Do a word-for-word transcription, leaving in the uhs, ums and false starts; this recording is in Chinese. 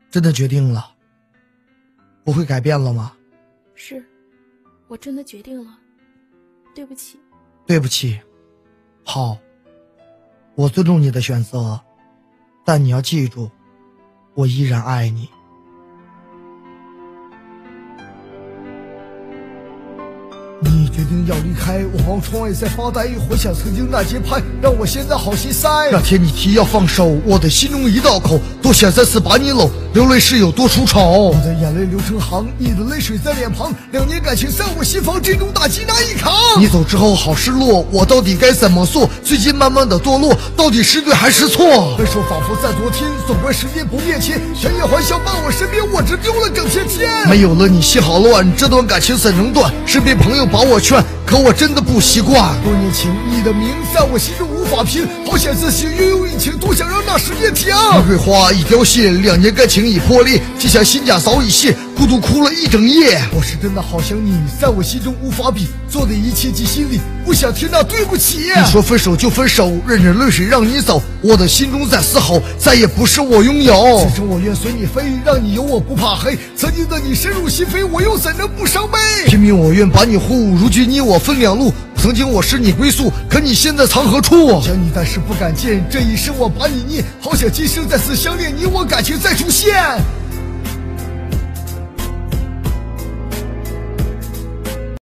真的决定了，不会改变了吗？ 是，我真的决定了，对不起。 对不起。好，我尊重你的选择，但你要记住，我依然爱你。你决定要离开，我望窗外在发呆，回想曾经那节拍，让我现在好心塞。那天你提要放手，我的心中一道口，多想再次把你搂，流泪是有多出丑。我的眼泪流成行，你的泪水在脸庞，两年感情在我心房，这种打击难以扛。你走之后好失落，我到底该怎么做？最近慢慢的堕落，到底是对还是错？分手仿佛在昨天，纵观时间不变迁，深夜欢笑伴我身边，我只丢了整片天。没有了你心好乱，这段感情怎能断？身边朋友把我劝，可我真的不习惯。多年情，你的名在我心中无法评，好险自行拥有一情，多想让那时间停。玫瑰花已凋谢，两年感情已破裂，就像心甲早已泄，孤独哭了一整夜。我是真的好想你，在我心中无法比，做的一切记心里，不想听那对不起。你说分手就分手，忍着泪水让你走，我的心中在嘶吼，再也不是我拥有。此生我愿随你飞，让你有我不怕黑，曾经的你深入心扉，我又怎能不伤悲？拼命我愿把你护，如今你我分两路，曾经我是你归宿，可你现在藏何处？想你但是不敢见，这一生我把你念，好想今生再次相恋，你我感情再出现。